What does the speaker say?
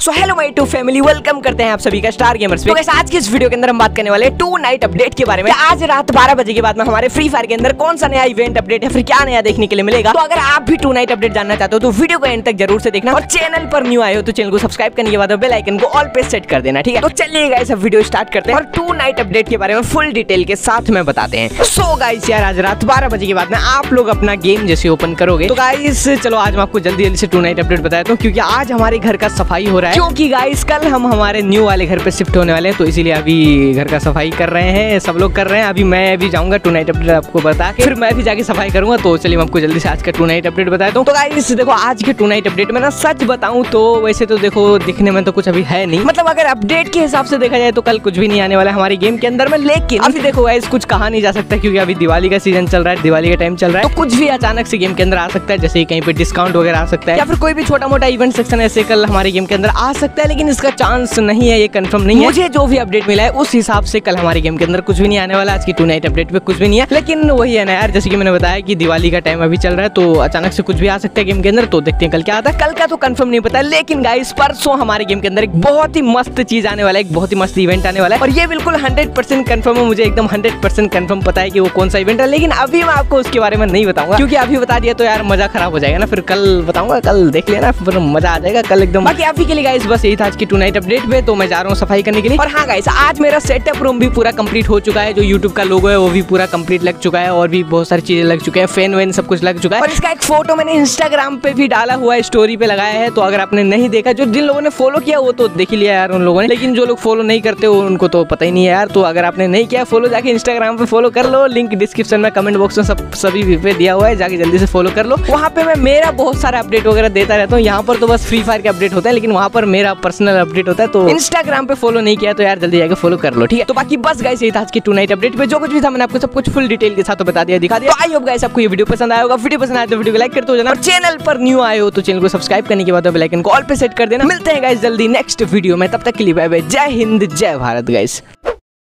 So hello my two family, welcome करते हैं आप सभी का स्टार गेमर्स पे। तो गाइस आज की इस वीडियो के अंदर हम बात करने वाले हैं टू नाइट अपडेट के बारे में। आज रात 12 बजे के बाद में हमारे फ्री फायर के अंदर कौन सा नया इवेंट अपडेट है, फिर क्या नया देखने के लिए मिलेगा। तो अगर आप भी टू नाइट अपडेट जानना चाहते हो तो वीडियो को एंड तक जरूर से देखना, और चैनल पर न्यू आए हो तो चैनल को सब्सक्राइब करने के बाद बेल आइकन को ऑल पे सेट कर देना, ठीक है। तो चलिए गाइस अब वीडियो स्टार्ट करते हैं और टू नाइट अपडेट के बारे में फुल डिटेल के साथ में बताते हैं। सो गाइस यार आज रात 12 बजे के बाद में आप लोग अपना गेम जैसे ओपन करोगे तो गाइस चलो आज मैं आपको जल्दी जल्दी से टू नाइट अपडेट बताता हूँ, क्योंकि आज हमारे घर का सफाई हो रहा है। क्योंकि गाइस कल हम हमारे न्यू वाले घर पे शिफ्ट होने वाले हैं, तो इसीलिए अभी घर का सफाई कर रहे हैं, सब लोग कर रहे हैं। अभी मैं भी जाऊंगा टू नाइट अपडेट आपको बता के, फिर मैं भी जाके सफाई करूंगा। तो चलिए मैं आपको जल्दी से आज का टू नाइट अपडेट बताता हूँ। तो गाइस देखो आज के टू नाइट अपडेट में ना सच बताऊं तो वैसे तो देखो दिखने में तो कुछ अभी है नहीं, मतलब अगर अपडेट के हिसाब से देखा जाए तो कल कुछ भी नहीं आने वाला है हमारे गेम के अंदर में। लेकिन अभी देखो गाइस कुछ कहा नहीं जा सकता, क्योंकि अभी दिवाली का सीजन चल रहा है, दिवाली का टाइम चल रहा है, तो कुछ भी अचानक से गेम के अंदर आ सकता है। जैसे कहीं पे डिस्काउंट वगैरह आ सकता है, या फिर कोई भी छोटा मोटा इवेंट सेक्शन ऐसे कल हमारे गेम के अंदर आ सकता है, लेकिन इसका चांस नहीं है, ये कंफर्म नहीं है। मुझे जो भी अपडेट मिला है उस हिसाब से कल हमारे गेम के अंदर कुछ भी नहीं आने वाला। आज की टू नाइट अपडेट पे कुछ भी नहीं है, लेकिन वही है ना यार, जैसे कि मैंने बताया कि दिवाली का टाइम अभी चल रहा है, तो अचानक से कुछ भी आ सकता है गेम के अंदर। तो देखते हैं कल क्या आता है, कल का तो कंफर्म नहीं पता, लेकिन गाइस परसों हमारे गेम के अंदर एक बहुत ही मस्त चीज आने वाला है, एक बहुत ही मस्त इवेंट आने वाला है, और ये बिल्कुल 100% कंफर्म है। मुझे एकदम 100% कंफर्म पता है कि वो कौन सा इवेंट है, लेकिन अभी मैं आपको उसके बारे में नहीं बताऊंगा, क्योंकि अभी बता दिया तो यार मजा खराब हो जाएगा ना। फिर कल बताऊंगा, कल देख लेना, फिर मजा आ जाएगा कल एकदम। बाकी अभी के लिए गाइस बस यही था आज की टू नाइट अपडेट पे। तो मैं जा रहा हूँ सफाई करने के लिए। और हाँ गाइस आज मेरा सेटअप रूम भी पूरा कंप्लीट हो चुका है, जो यूट्यूब का लोगो है वो भी पूरा कंप्लीट लग चुका है, और भी बहुत सारी चीजें लग चुके हैं, फैन वैन सब कुछ लग चुका है। और इसका एक फोटो मैंने इंस्टाग्राम पे भी डाला हुआ है, स्टोरी पे लगाया है, तो अगर आपने नहीं देखा, जो जिन लोगों ने फॉलो किया वो तो देख ही लिया यार उन लोगों ने, लेकिन जो लोग फॉलो नहीं करते हो उनको तो पता ही नहीं है यार। तो अगर आपने नहीं किया फॉलो, जाके इंस्टाग्राम पे फॉलो कर लो, लिंक डिस्क्रिप्शन में कमेंट बॉक्स में सभी पे दिया हुआ है, जाके जल्दी से फॉलो कर लो। वहाँ पे मैं मेरा बहुत सारा अपडेट वगैरह देता रहता हूँ। यहाँ पर तो बस फ्री फायर के अपडेट होता है, लेकिन वहाँ पर मेरा पर्सनल अपडेट होता है। तो इंस्टाग्राम पे फॉलो नहीं किया तो यार जल्दी जाके फॉलो कर लो, ठीक है। तो बाकी बस गाइस यही था आज की टू नाइट अपडेट पे, जो कुछ भी था मैंने आपको सब कुछ फुल डिटेल के साथ बता दिया, दिखा दिया। तो आई होप गाइस आपको ये वीडियो पसंद आया होगा। वीडियो पसंद आया तो वीडियो को लाइक करते हो जाना, और चैनल पर न्यू आए हो तो चैनल को सब्सक्राइब करने के बाद बेल आइकन को ऑल पे सेट कर देना। मिलते हैं गाइस जल्दी नेक्स्ट वीडियो में, तब तक के लिए बाय बाय, जय हिंद जय भारत गाइस।